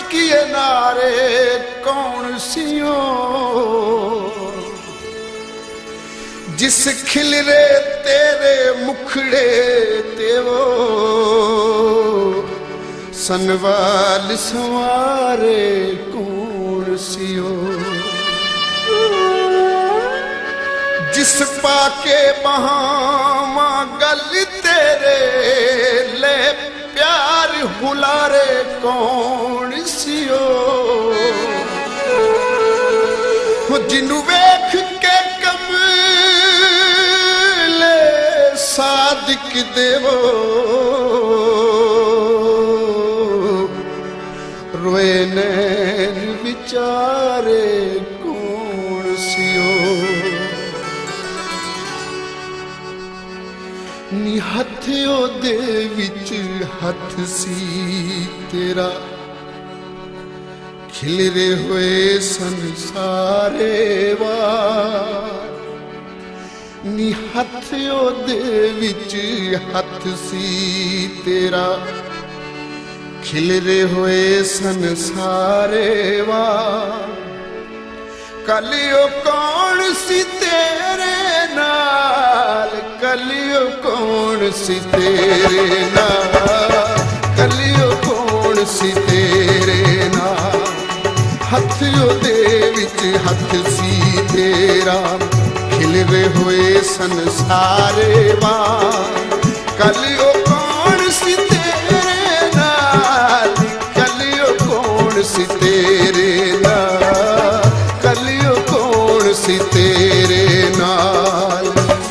किए नारे कौन सियो जिस खिलरे तेरे मुखड़े ते वो सनवाल संवारे कौन सियो जिस पाके बहावा गल तेरे ले प्यार हुलारे कौन सियो जिन्नू वेख के कमले सादिक देवो रोए नैन विचारे कौन सियो नी हथ ओदे विच हथ सी तेरा खिलरे हुए संसारे वार नी हथ ओदे विच हथ सी तेरा खिलरे हुए संसारे वार कलियो कौन सी तेरे नाल कलियो कौन सी तेरे नाल कलियो कौन सी तेरे नाल हथ ओदे विच हथ सी तेरा खिलरे हुए संसारे वार कलियो कौन सी तेरे नाल कलियो कौन सी तेरे नाल कलियो कौन सी तेरे नाल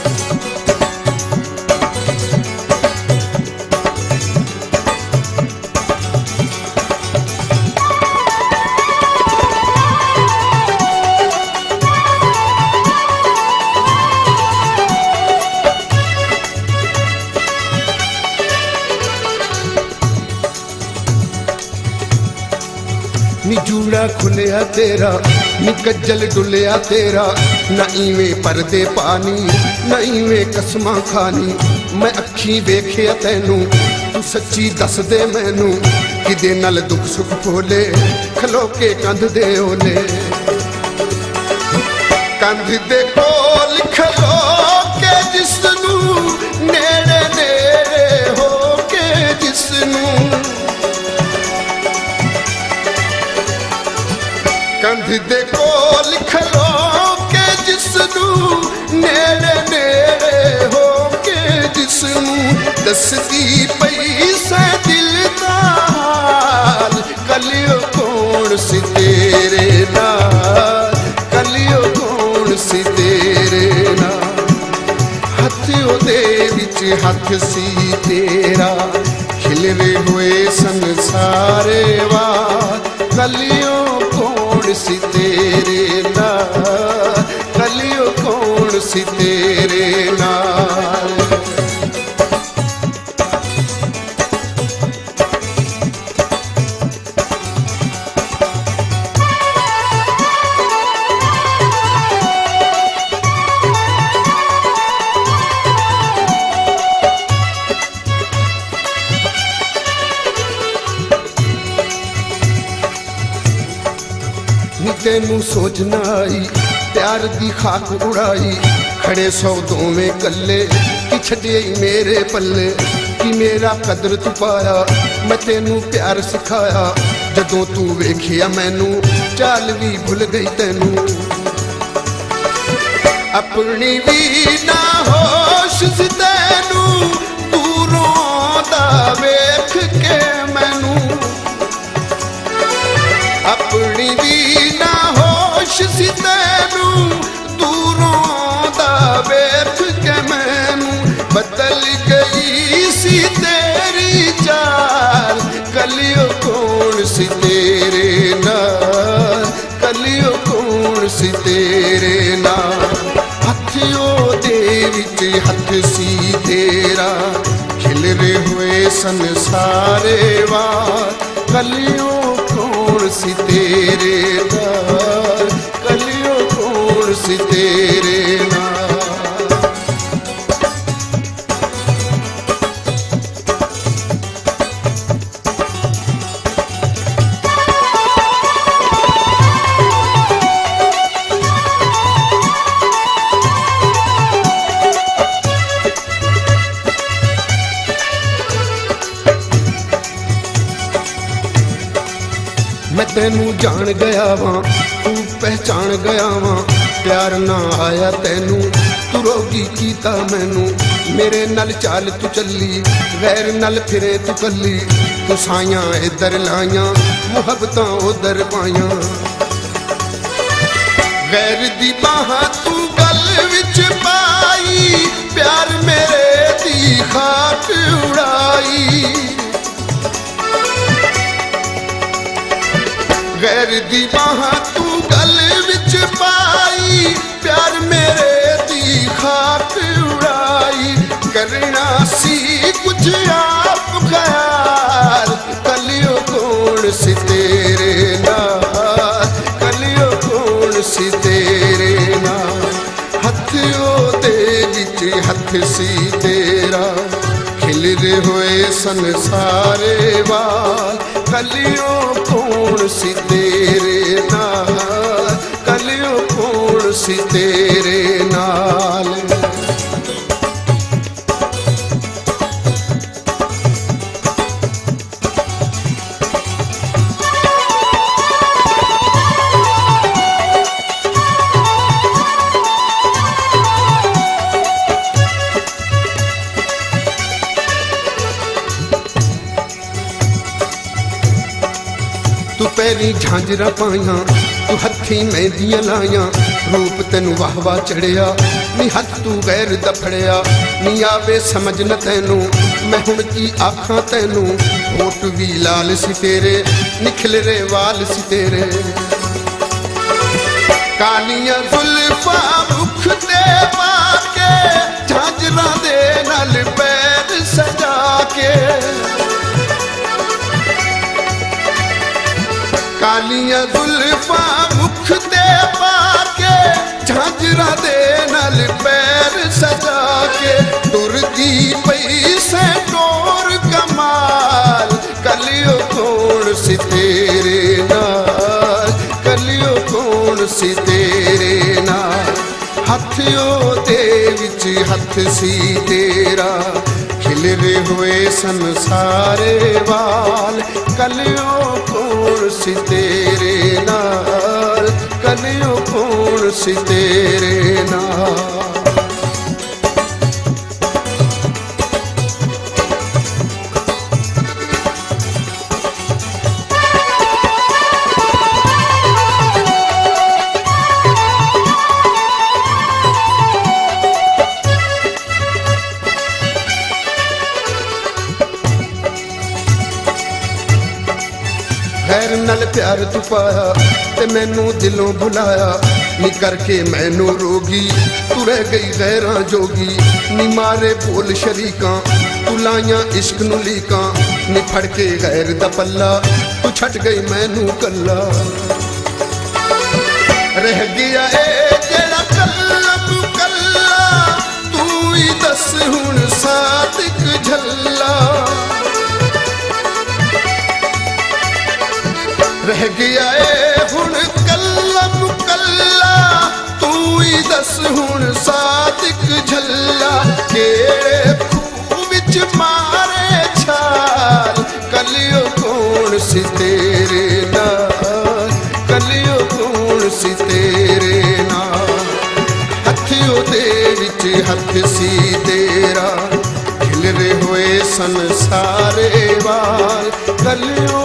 नी जूड़ा खुलिया तेरा नी कज्जल डुलिया तेरा ना इवें परदे पानी ना इवें कसमां खानी मैं अखी वेखिया तैनू तू सच्ची दस दे मैनू किदे नाल दुख सुख भोले खलो के कंध दे ओले कंध दे कोल खलो के जिसनू नेड़े नेड़े हो के जिसनू कंध दे कोल खलो के जिसनू नेड़े नेड़े हो के जिसनू दसदी पई से दिल दा हाल कलियो कौन सी तेरे नाल कलियो कौन सी तेरे नाल हथ ओदे विच हथ सी तेरा खिलरे हुए संसारे वार कलियो कौन सी तेरे नाल कलियो कौन सी तेरे नाल तेनू सोचना आई प्यार दी खाक उड़ाई खड़े सौ दोवें कल्ले कि छड़े मेरे पल्ले कि मेरा कदर तू पाया मैं तेनू प्यार सिखाया जदों तू वेखिया मैनू चाल भी भुल गई तेनू अपनी भी ना होश सी तेनू दूरों दा वेख के मैनू अपनी भी ना होश सी तेनू दूरों दा वेख के मैनू बदल गई सी तेरी चाल कलियो कौन सी तेरे नाल कलियो कौन सी तेरे नाल हथ ओदे विच हथ सी तेरा खिलरे हुए संसारे वार कलियो कौन सी तेरे नाल कलियो कौन सी तेरे नाल मैं तेनू जान गया वां तू पहचान गया वां प्यार ना आया तैनू तू रोगी कीता मैनू मेरे नल चाल तू चली गैर नल फिरे तू कली तू साइयां इधर लाइयां मुहब्बतां उधर पाइयां गैर दी बाहां तू गल विच पाई प्यार मेरे दी खाक उड़ाई गैर दी बाहां तू गल विच पाई प्यार मेरे दी खाक उड़ाई करना सी कुछ आप ख्याल कलियो कौन सी तेरे नाल कलियो कौन सी तेरे नाल हथ ओदे विच हथ सी तेरा खिलरे हुए सन सारे वाल कलियो कौन सी तेरे नाल कलियो कौन सी तेरे नाल तू पैरी झांजरा पाइया तू हथी मेहंदियां लाइया रूप तेनू वाह वाह चढ़िया नी हथ तू गैर दफड़िया नी आवे समझ न तैनू मैं हुण की आखां तैनू होठ भी लाल सी तेरे निखलरे वाल सी तेरे कालियां जुल्फां मुख ते पाके झांजरा दे नाल पैर सजा के कालियां जुल्फां मुख ते पाके झांजरा दे नाल पैर सजा के टुरदी पई से टोर कमाल कलियो कौन सी तेरे नाल कलियो कौन सी तेरे नाल हथ ओदे विच हथ सी तेरा खिलरे हुए सन सारे वाल कलियो कौन सी तेरे नाल कलियो कौन सी तेरे नाल खैर नल प्यार तू पाया ते मैनू दिलों बुलाया नी करके मैनू रोगी तू रह गई गैरां जोगी नी मारे बोल शरीकां तू लाइयां इश्क नू लीकां नी फड़ के गैर दा पल्ला तू छट गई मैनू कल्ला रह गया ए जेड़ा कल्ला तू कल्ला तू ही दस हुण सादिक झल्ला रह गया ए हुण कल्ला मुकल्ला तू ही दस हुण सादिक झल्ला केड़े खूह विच मारे छाल कलियो कौन सी तेरे नाल कलियो कौन सी तेरे नाल हथ ओदे विच हथ सी तेरा खिलरे हुए सन सारे वाल कलियो